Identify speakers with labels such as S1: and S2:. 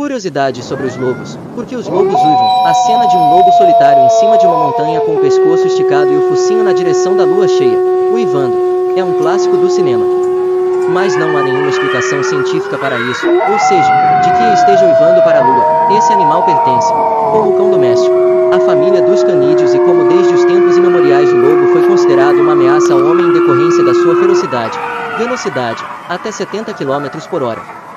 S1: Curiosidade sobre os lobos. Por que os lobos uivam? A cena de um lobo solitário em cima de uma montanha com o pescoço esticado e o focinho na direção da lua cheia, uivando, é um clássico do cinema. Mas não há nenhuma explicação científica para isso, ou seja, de que esteja uivando para a lua. Esse animal pertence, como o cão doméstico, à família dos canídeos e como desde os tempos imemoriais o lobo foi considerado uma ameaça ao homem em decorrência da sua ferocidade, velocidade, até 70 km por hora.